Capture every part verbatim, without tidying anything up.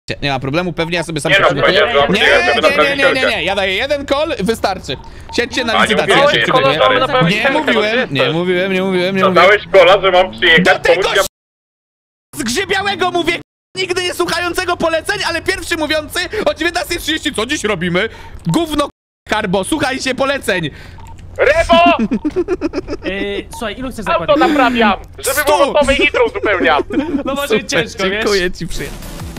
Nie ma problemu, pewnie ja sobie sam Nie, no, przeczytuję. nie, Nie, nie, nie, nie, nie, ja daję jeden call, wystarczy. Siedźcie na licytację, ja się przygotuję. Nie mówiłem, nie mówiłem, nie mówiłem, nie mówiłem. Dałeś kola, że mam przyjechać, Do tego pomóc zgrzybiałego mówię, nigdy nie słuchającego poleceń, ale pierwszy mówiący o dziewiętnastej trzydzieści, co dziś robimy? Gówno, Karbo, słuchajcie poleceń. Rewo! Yy, słuchaj, ilu chcesz zakładać? Auto naprawiam, żeby Stu! było gotowe i nitro uzupełniam. No może być ciężko, wiesz? Dziękuję ci, przyjaciel.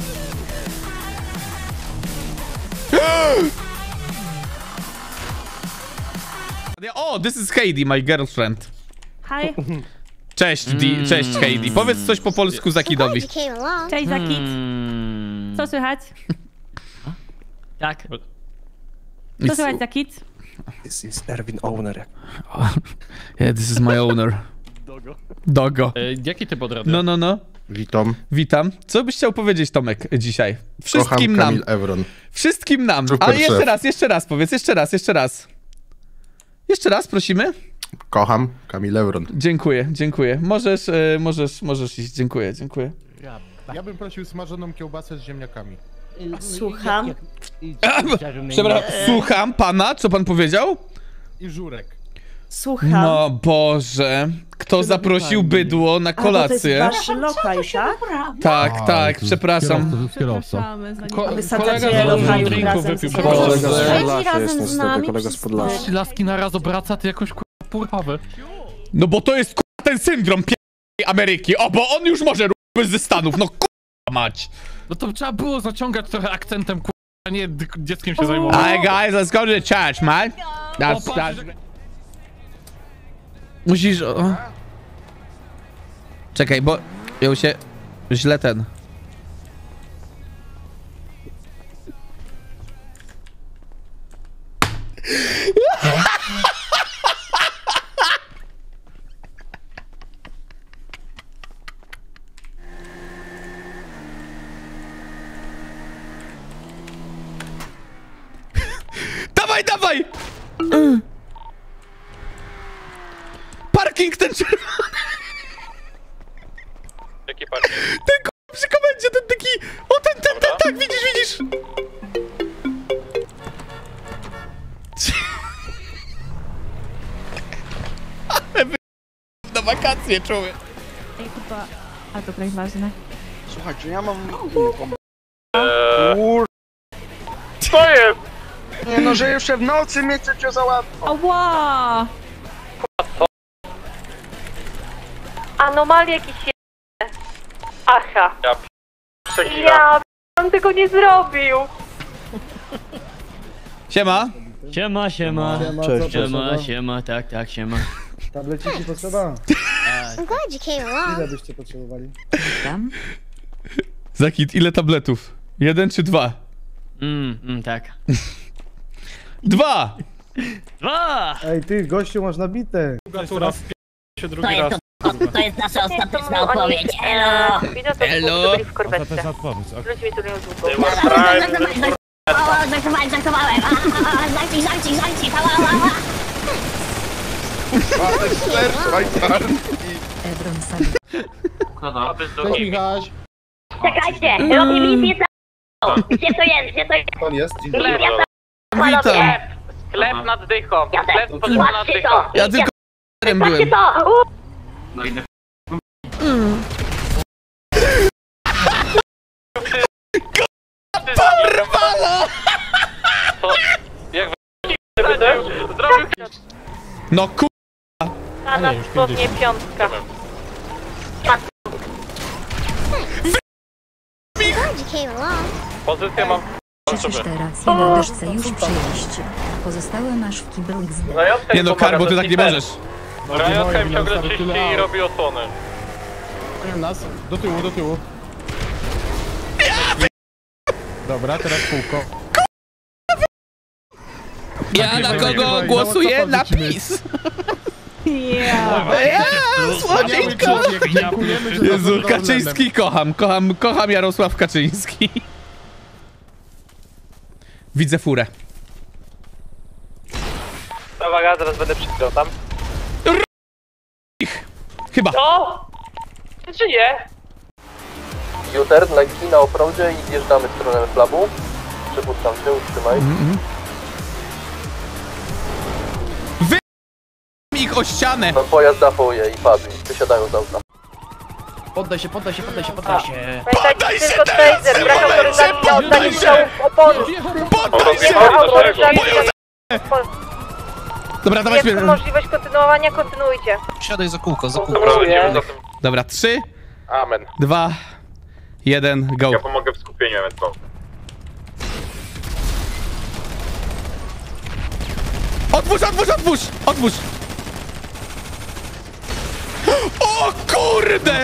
O, this is Heidi, my girlfriend. Hi. Cześć, Di, cześć Heidi. Powiedz coś po polsku Zakidowi. Cześć Zakid. Co słychać? Tak. Co słychać Zakid? This is Erwin Owner. Yeah, this is my owner. Dogo. Dogo. E, jaki typ od radia? No, no, no. Witam. Witam. Co byś chciał powiedzieć, Tomek, dzisiaj? Wszystkim Kocham nam. Kamil Evron. Wszystkim nam. Super Ale jeszcze szef. raz, jeszcze raz powiedz, jeszcze raz, jeszcze raz. Jeszcze raz, prosimy? Kocham Kamil Evron. Dziękuję, dziękuję. Możesz, e, możesz, możesz iść. Dziękuję, dziękuję. Ja bym prosił smażoną kiełbasę z ziemniakami. Słucham. Przepraszam, słucham pana, co pan powiedział? I żurek. Słucham. No Boże, kto zaprosił bydło na A, bo to kolację? jest wasz lokal, tak? Tak, tak, przepraszam. Przepraszamy za Ko- Wysadzacie kolega z lokal drinku razem wypił, z przepraszam. Siedzi razem z nami. kolega z Podlasia. Trzy laski na raz obraca, ty jakoś kurwa purchawę. No bo to jest k***a ten syndrom p***tej Ameryki. O, bo on już może r***y ze Stanów, no k***a mać. No to trzeba było zaciągać trochę akcentem kurwa, a nie d- dzieckiem się zajmować. Hi guys, let's go to the church, man. That's, O, patrz, that's... Musisz... O. Czekaj, bo... Ja się... Źle ten... Dawaj, dawaj! Parking ten czerwony! Jaki parking? Ten k***a przy komendzie, ten taki... O, ten, ten, ten, tak, widzisz, widzisz! Ale wy... na wakacje, człowiek. Ej, chyba... A dobra, ważne. Słuchajcie, ja mam... Eee... Co jest? Nie no, że jeszcze w nocy mnie chcecie załatwić. Ała! Anomalie jakieś je... Aha. Ja p... Przegina. Ja on tego nie zrobił. Siema. Siema, siema. Cześć. Siema, siema, tak, tak, siema. Tableciki potrzeba? I'm glad you came along. Ile byście potrzebowali? Tam? Zakit, ile tabletów? Jeden czy dwa? Mm, mm, tak. Dwa! Dwa! Ej ty, gościu, masz nabite. Raz się drugi raz. To jest nasza ostateczna odpowiedź. Elo. Widzę to, Elo. że byli w korwetce. odpowiedź. Ludźmi, którzy ją Żartowałem, żartowałem, żartowałem. Zamknij, zamknij, zamknij. Cześć, Michaś. Czekajcie, robię misję za... Gdzie to jest, gdzie to jest? On jest? Dzień dobry. Misja za... Witam. Sklep nad dychą. Ja Sklep też. pod nad Patrzcie dychą. to. Ja tylko byłem. Patrzcie to. U. No idę. Porwala! Co? Jak wy... Zrobił... No ku... A na spodnie piątka. Pozycję mam... Cieszysz teraz i na dyszce już przyjść. Pozostałe masz w kiblu X D. Rajotka Nie no, Karbo, ty tak nie możesz. Rajotka im ciągle czyści i robi osłony. Nas. Do tyłu, do tyłu. Dobra, teraz kółko. Ja na kogo głosuję? Na PiS! Yeah. Ja, słodzienko! Dziękujemy, że Jezu, Kaczyński kocham, kocham, kocham Jarosław Kaczyński. Widzę furę. Uwaga, zaraz będę przykrał tam. Chyba. Co? Czy nie? U-turn, lekki na offroadzie i wjeżdżamy w stronę flabu. Przypuszczam cię, utrzymaj. Mm-mm. Wy... ich o ścianę! No pojazd dachuje i padli. Wysiadają z auta. Poddaj się, poddaj się, poddaj się, poddaj się. Poddaj się teraz! W tym momencie! Poddaj się! Poddaj się! Dobra, dawajmy. Jest możliwość kontynuowania, kontynuujcie. Siadaj za kółko, za kółko. Dobra, idziemy za tym. Dobra, trzy, Amen. dwa, jeden, go. Ja pomogę w skupieniu ewentualnie. Otwórz, otwórz, otwórz! Otwórz! O kurde!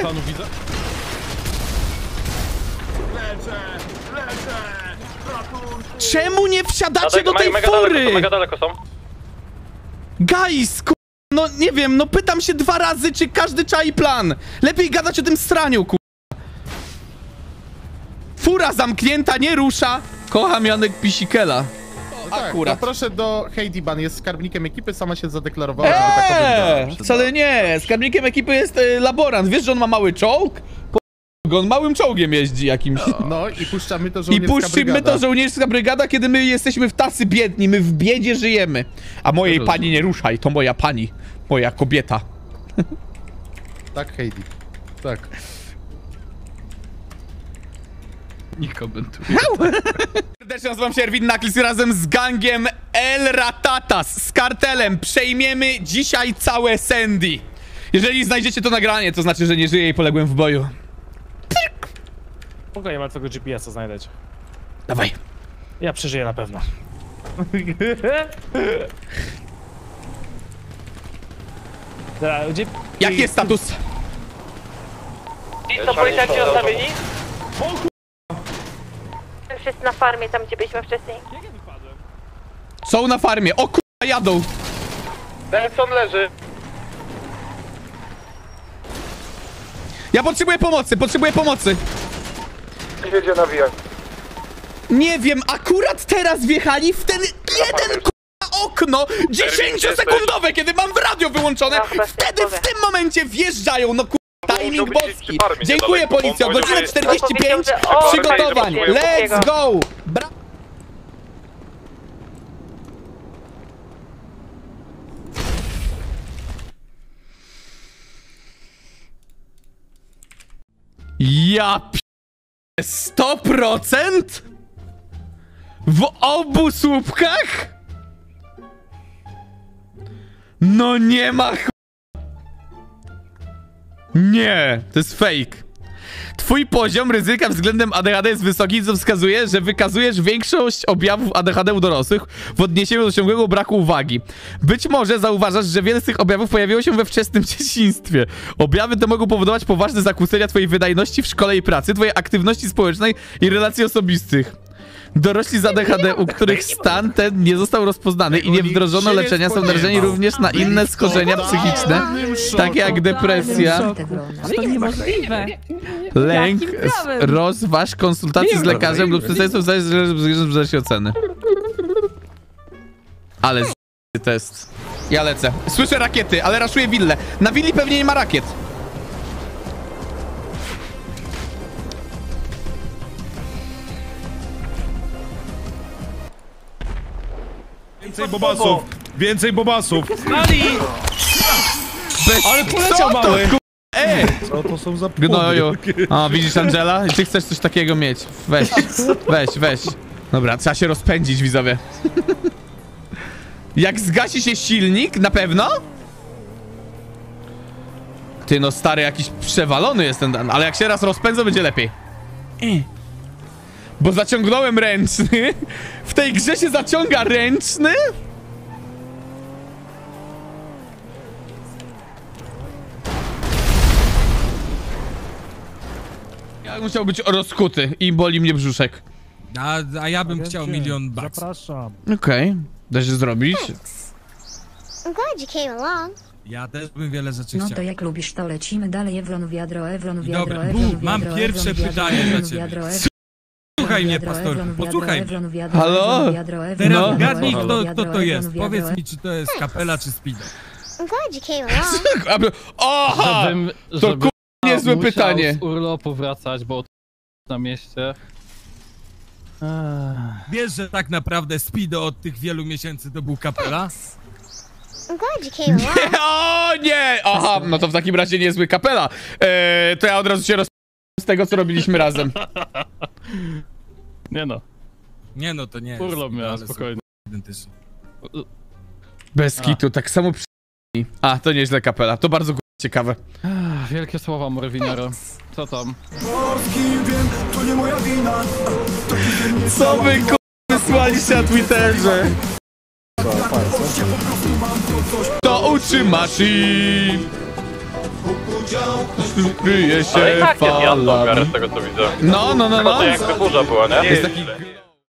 Czemu nie wsiadacie do tej mega daleko, fury? to mega daleko są. Guys, ku... no nie wiem, no pytam się dwa razy, czy każdy czai plan. Lepiej gadać o tym straniu, ku... Fura zamknięta, nie rusza. Kocham Janek Pisikela. Tak, Akurat. to proszę do Heidi Ban, jest skarbnikiem ekipy, sama się zadeklarowała, żeby tak Eee, powiedziała. wcale nie. Skarbnikiem ekipy jest e, laborant. Wiesz, że on ma mały czołg? Po... On małym czołgiem jeździ jakimś. No i puszczamy to I żołnierska puścimy brygada. to żołnierska brygada, kiedy my jesteśmy w tacy biedni, my w biedzie żyjemy. A mojej Rozumiem. pani nie ruszaj, to moja pani, moja kobieta. Tak, Heidi. Tak. Nie komentuję. Serdecznie nazywam się Erwin Naklis i razem z gangiem El Ratatas, z kartelem przejmiemy dzisiaj całe Sandy. Jeżeli znajdziecie to nagranie, to znaczy, że nie żyję i poległem w boju. Spokojnie, ma tego G P S-a znajdziecie. Dawaj. Ja przeżyję na pewno. Dobra, gdzie... Jaki jest status? To policjanci nastawieni? Wszyscy na farmie, tam gdzie byliśmy wcześniej. Są na farmie. O kurwa, jadą. Nelson leży. Ja potrzebuję pomocy, potrzebuję pomocy. Jedzie nawijać. Nie wiem, akurat teraz wjechali w ten jeden k***a okno dziesięciosekundowe, kiedy mam w radio wyłączone. Wtedy w tym momencie wjeżdżają, no k***a, timing boski. Dziękuję policjo, godzinę czterdzieści pięć przygotowań. Let's go! Bra Ja p... sto procent? W obu słupkach? No nie ma ch... Nie, to jest fake. Twój poziom ryzyka względem A D H D jest wysoki, co wskazuje, że wykazujesz większość objawów A D H D u dorosłych w odniesieniu do ciągłego braku uwagi. Być może zauważasz, że wiele z tych objawów pojawiło się we wczesnym dzieciństwie. Objawy te mogą powodować poważne zakłócenia twojej wydajności w szkole i pracy, twojej aktywności społecznej i relacji osobistych. Dorośli z A D H D, u których stan ten nie został rozpoznany i nie wdrożono leczenia, są narażeni również na inne schorzenia psychiczne, takie jak depresja, lęk, rozważ konsultacje z lekarzem lub specjalistą w zależności od oceny. Ale z... test. Ja lecę. Słyszę rakiety, ale raszuję willę. Na willi pewnie nie ma rakiet. Więcej bobasów! Więcej bobasów! Ali! Bez... Ale poleciał Co to, mały! ku... Ej! Co to są za Gnoju. O, widzisz Angela? I ty chcesz coś takiego mieć. Weź, weź, weź. Dobra, trzeba się rozpędzić, widzowie. Jak zgasi się silnik, na pewno? Ty no stary, jakiś przewalony jest ten, ale jak się raz rozpędzę, będzie lepiej. Bo zaciągnąłem ręczny. W tej grze się zaciąga ręczny? Ja musiał być rozkuty i boli mnie brzuszek. A, a ja bym chciał milion bucks. Zapraszam. Okej, okay. Da się zrobić. I'm glad you came along. Ja też bym wiele rzeczy No chciał. to jak lubisz, to lecimy dalej. Ewron wiadro, Ewron wiadro, Dobra, Ewron Bu, mam wiadro, pierwsze Ewron pytanie wiadro, dla Ewron ciebie. wiadro, Ewron Słuchaj mnie, wiadro, pastorku, Ewron wiadro, posłuchaj mnie. Ewron wiadro, Halo? Ewron wiadro, Ewron Teraz wiadro, gadnij, Ewron kto, wiadro, kto to Ewron jest. wiadro, Powiedz mi, czy to jest kapela, czy speedo. I'm glad you came along. Aha! Żebym, To żeby ku... niezłe musiał pytanie. z urlopu wracać, bo na mieście. Wiesz, że tak naprawdę Speedo od tych wielu miesięcy to był kapela? O nie! Aha, no to w takim razie niezły kapela. Eee, to ja od razu się roz... z tego, co robiliśmy razem. Nie no. Nie no, to nie jest. Urlop miałem, ale są spokojnie. Identyczne. Bez kitu, tak samo przy... A, to nieźle kapela, to bardzo ciekawe. Ach, wielkie słowa, Morwiniaro. Co tam? Co wy ku... wysłaliście na Twitterze? To uczy maszyn. Kryje się Ale i tak jest jazda w falami. miarę z tego co widzę. No, no, no, no. Jakby burza była, nie? Jest taki...